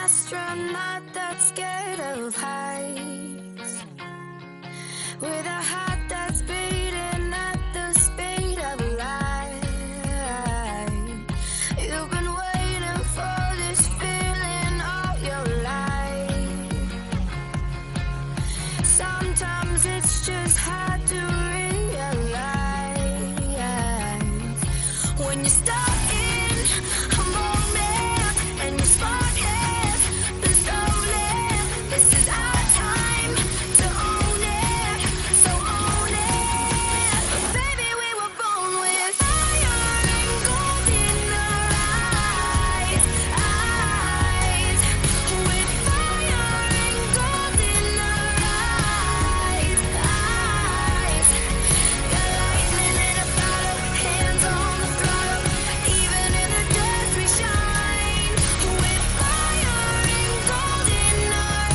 astronaut that's scared of heights, with a heart that's beating at the speed of light. You've been waiting for this feeling all your life. Sometimes it's just hard to realize when you start in a moment and your spark has been stolen. This is our time to own it, so own it. Baby, we were born with fire and gold in our eyes, eyes. With fire and gold in our eyes, eyes. Got lightning in a bottle, hands on the throttle. Even in the dust we shine. With fire and gold in our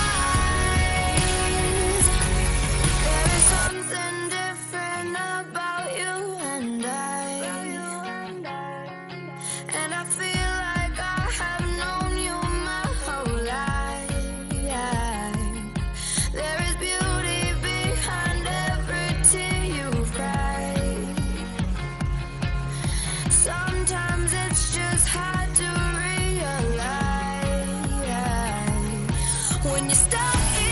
eyes. There is something different about you and I. And I feel like I have known you my whole life. There is beauty behind every tear you've cried. Sometimes it's just hard to realize when you start